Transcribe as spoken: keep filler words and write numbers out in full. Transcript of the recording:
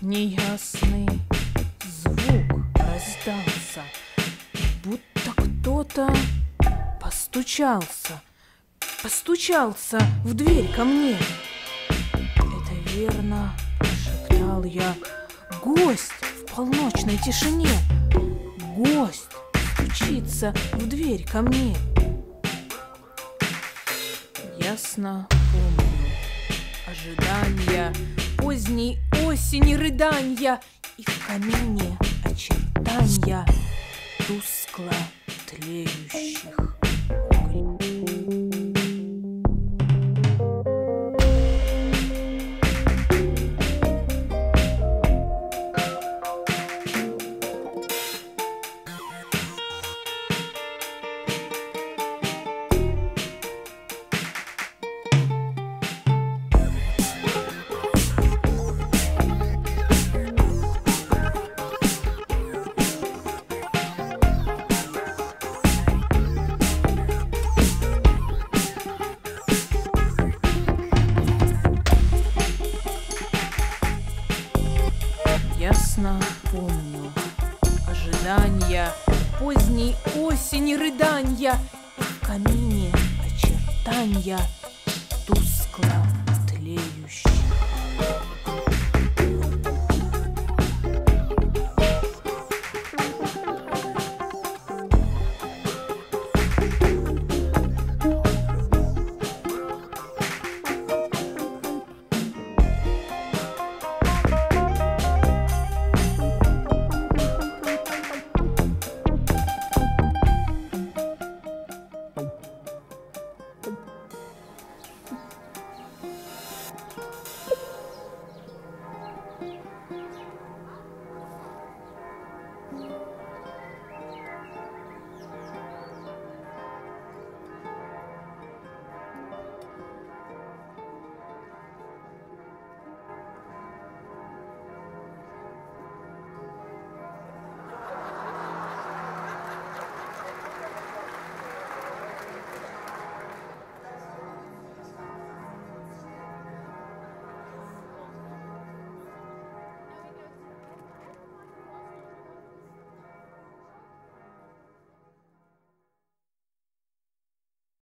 Неясный звук раздался, будто кто-то постучался, постучался в дверь ко мне. Это верно, шептал я, гость в полночной тишине. Гость стучится в дверь ко мне. Ясно помню ожидания поздней осени, рыданья, и в камине очертанья тускло тлеющих углей. Ясно помню ожидания поздней осени, рыданья, и в камине очертанья тускло